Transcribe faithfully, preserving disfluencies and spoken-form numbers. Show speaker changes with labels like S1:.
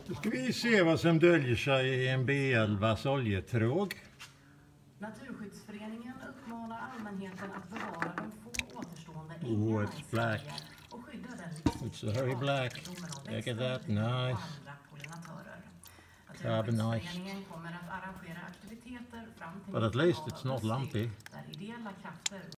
S1: Då ska vi se vad som döljer sig i en B elvas oljetråg.
S2: Naturskyddsföreningen uppmanar allmänheten att bevara de få återstående
S1: Oh,
S2: ängarna
S1: it's
S2: i
S1: black.
S2: Sverige och skydda den
S1: It's very black. Look at that, nice. Carbonized.
S2: Kommer att arrangera aktiviteter fram till
S1: But at least it's not lumpy.
S2: där ideella krafter